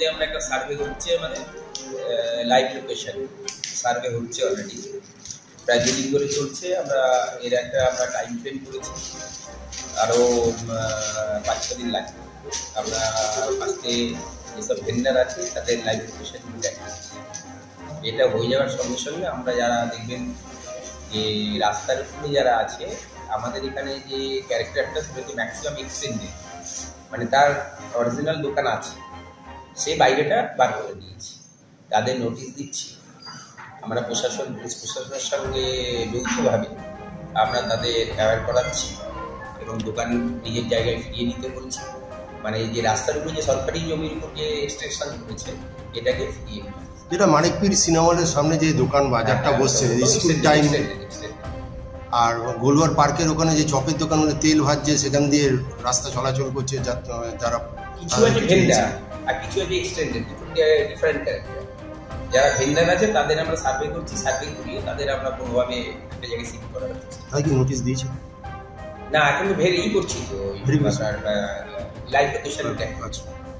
আমরা একটা সার্ভে হচ্ছে, মানে লাইভ লোকেশন সার্ভে হচ্ছে অলরেডি, প্রায় 2 দিন ধরে চলছে। আমরা আমরা টাইম ফ্রেম করেছি, আরও 5-6 দিন লাগবে। আমরা ফার্স্টে যেসব ভেন্ডার আছে তাদের লাইভ লোকেশন দেখাচ্ছি। এটা হয়ে যাওয়ার সঙ্গে সঙ্গে আমরা যারা দেখবেন যে রাস্তার উপরে যারা আছে, আমাদের এখানে যে ক্যারেক্টারটা সেটা হচ্ছে ম্যাক্সিমাম এক্সটেন্ডেড, মানে তার অরিজিনাল দোকান আছে, সে বাইরেটা বার করে দিয়েছি, তাদের নোটিশ দিচ্ছি। আমরা পুলিশ প্রশাসনের সঙ্গে যৌথভাবে আমরা তাদের অ্যাওয়্যার করাচ্ছি এবং দোকান নিজের জায়গায় ফিরিয়ে নিতে বলছি। মানে যে রাস্তার উপরে যে সরকারি জমির উপর যে এক্সটেনশন করেছে এটাকে ফিরিয়ে নিতে, যেটা মানিকপীর সিনেমা হলের সামনে যে দোকান বাজারটা বসছে স্কুল টাইম, আর গোলওয়ার পার্কের ওখানে যে চপের দোকান, তেল ভাজছে, সেখান দিয়ে রাস্তা চলাচল করছে যারা কিছু আছে ভেন্ডার আর কিছু আছে এক্সটেন্ডেড, ডিফারেন্ট ক্যারেক্টার। যারা ভেন্ডার আছে তাদের আমরা সার্ভে করছি, সার্ভে করিয়ে তাদের আমরা কোনোভাবে একটা জায়গায় শিফট করা হচ্ছে। তাই কি নোটিশ দিয়েছে? না, এখন তো করছি তো লাইভ লোকেশন। আচ্ছা।